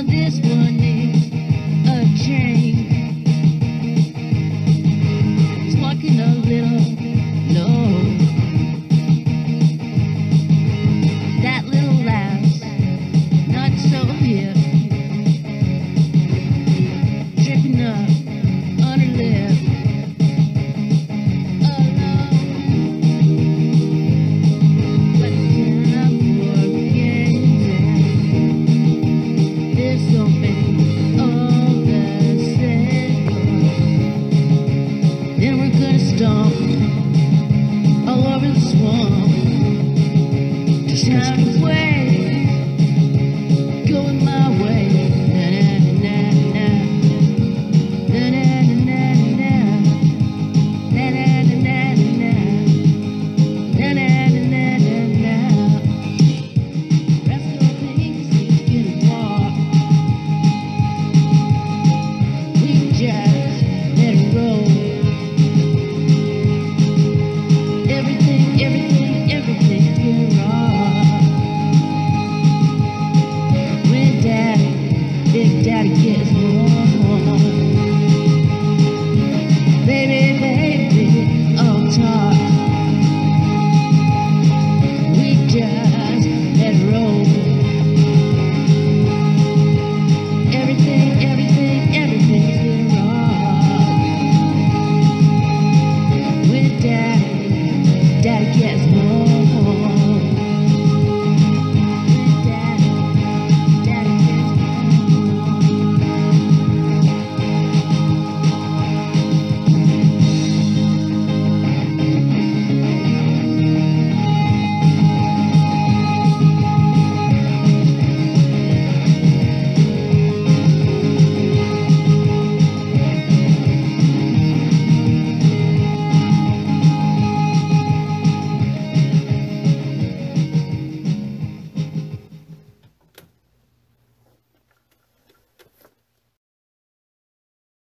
this one needs a change. It's walking a little low. That little laugh's not so hip. Dripping up on her lip. Stomp all over the swamp. Just time away, going my way. Na na na na na na na na na na na na na na na. Rest of things is getting far. We just let it roll. Everything you're wrong. When Daddy, Big Daddy gets